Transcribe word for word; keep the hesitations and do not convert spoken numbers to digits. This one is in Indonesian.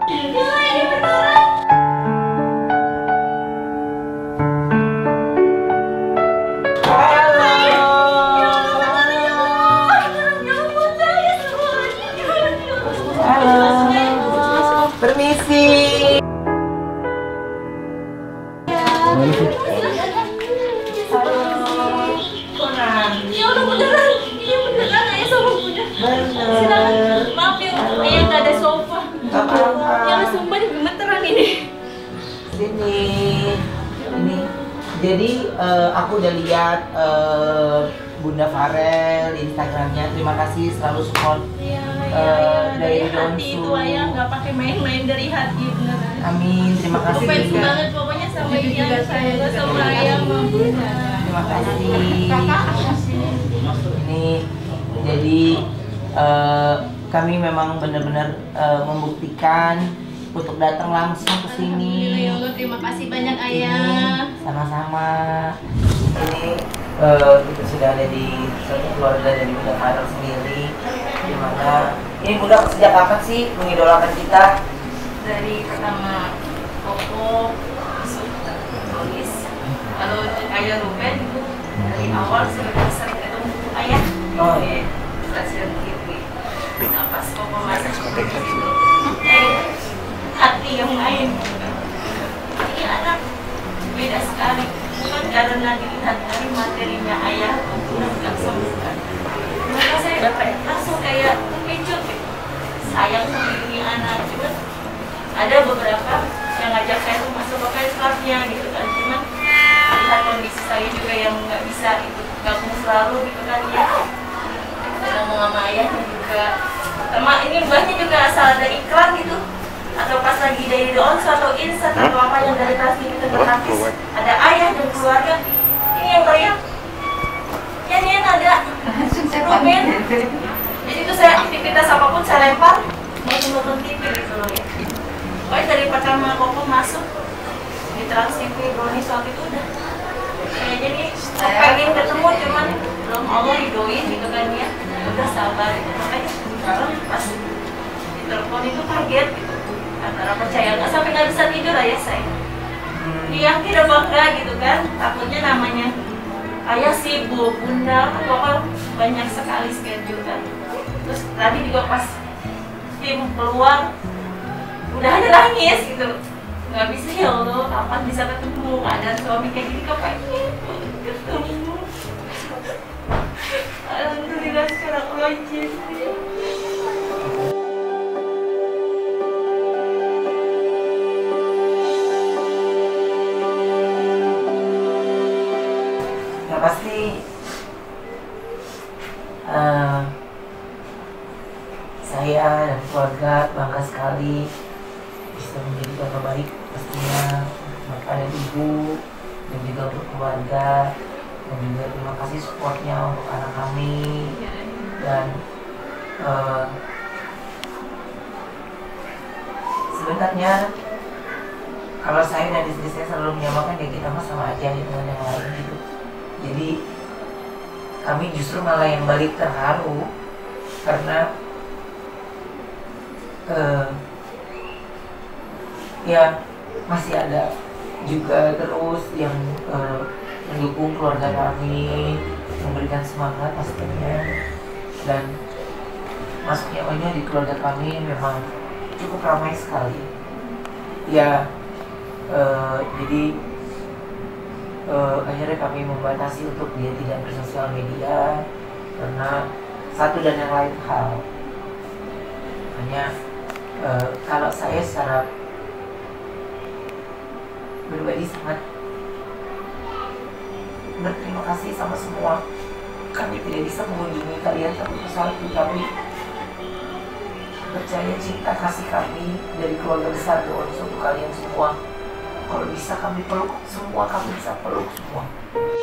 Permisi. Ya udah beneran, ini beneran ayah sama bunda. Bener. Maaf ya, ayah nggak ada sofa. Gak apa-apa. Ya udah sumpah ini gemeteran ini. Sini. Ini. Jadi eh, aku udah lihat eh, Bunda Farel di Instagramnya. Terima kasih selalu support. Iya, Eh, iya, dari dari hati Donsu. itu ayah nggak pakai main-main, dari hati beneran. Amin. Terima Aku kasih fans juga. banget pokoknya sama Itu dia, juga saya saya juga sama terima ayah kasih. sama bunda. Terima kasih. Ini jadi eh, kami memang benar-benar eh, membuktikan untuk datang langsung ke Alhamdulillah ya sini. Allah, terima kasih banyak Ini ayah. sama-sama. Ini eh, kita sudah ada di satu keluarga dari Bunda Farel sendiri. Dimana ini Bunda sejak kapan sih mengidolakan kita? Dari pertama Koko tulis, kalau ayah Ruben itu dari awal sudah sering ketemu ayah. Oh. Di stasiun T V. Nah pas Koko masuk ke situ, eh, hati yang lain. Ini anak beda sekali, bukan karena dilihat dari materinya ayah bukan sembuhkan. Maka saya langsung kayak terpicu, sayang sama ini anak. Cuma ada beberapa yang ngajak saya tuh masuk ke fans clubnya gitu kan, cuman lihat kondisi saya juga yang nggak bisa ikut gabung selalu gitu kan ya. Ketemu sama ayahnya juga, sama ini mbahnya juga asal ada iklan gitu, atau pas lagi dari on atau insert atau apa yang dari kelas kita berhapis, ada ayah dan keluarga, ini yang teriak, ya Nian ada Ruben. Jadi itu saya aktivitas apapun saya lempar, mau nonton T V gitu loh ya. Pokoknya dari pertama Koko masuk di Trans T V Brownies waktu itu udah kayaknya nih pengen ketemu, cuman belum Allah ridoin gitu kan ya. Udah sabar gitu, makanya sekarang pas ditelepon itu kaget gitu, antara percaya nggak sampai nggak bisa tidur aja saya. Iya tidak bangga gitu kan, takutnya namanya ayah sibuk, bunda pokoknya banyak sekali schedule kan. Terus tadi juga pas tim keluar udah ada nangis gitu, nggak bisa ya Allah kapan bisa ketemu, ada suami kayak gini kepengen ketemu. Alhamdulillah sekarang Allah izinin. Ya pasti eh, saya dan keluarga bangga sekali bisa menjadi bapak baik pastinya untuk bapak dan ibu, dan juga untuk keluarga, dan juga terima kasih supportnya untuk anak kami. Dan eh, sebenarnya kalau saya dan istri saya selalu menyamakan ya kita mah sama aja gitu dengan yang lain gitu. Jadi kami justru malah yang balik terharu karena uh, ya masih ada juga terus yang uh, mendukung keluarga kami, memberikan semangat pastinya. Dan masuknya ohnya di keluarga kami memang cukup ramai sekali ya. Uh, jadi uh, akhirnya kami membatasi untuk dia tidak bersosial media karena satu dan yang lain hal. Hanya uh, kalau saya secara pribadi sangat berterima kasih sama semua. Kami tidak bisa mengunjungi kalian satu persatu, tapi percaya cinta kasih kami dari keluarga besar Donsu untuk kalian semua. Kalau bisa kami peluk semua, kami bisa peluk semua.